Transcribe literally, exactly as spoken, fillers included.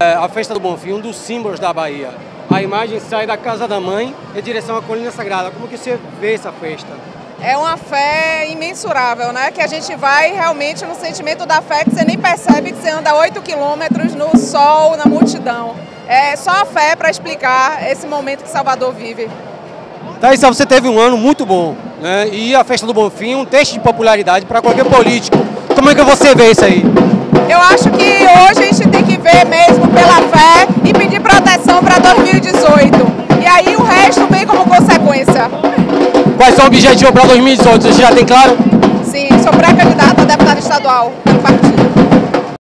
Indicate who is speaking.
Speaker 1: A festa do Bonfim, um dos símbolos da Bahia. A imagem sai da casa da mãe em direção à Colina Sagrada. Como que você vê essa festa?
Speaker 2: É uma fé imensurável, né? Que a gente vai realmente no sentimento da fé, que você nem percebe que você anda oito quilômetros no sol, na multidão. É só a fé para explicar esse momento que Salvador vive.
Speaker 1: Thaís, você teve um ano muito bom, né? E a festa do Bonfim, um teste de popularidade para qualquer político. Como é que você vê isso aí?
Speaker 2: Eu acho que hoje a gente tem que ver mesmo pela fé e pedir proteção para dois mil e dezoito. E aí o resto vem como consequência.
Speaker 1: Quais são os objetivos para dois mil e dezoito? Você já tem claro?
Speaker 2: Sim, sou pré-candidata a deputada estadual pelo partido.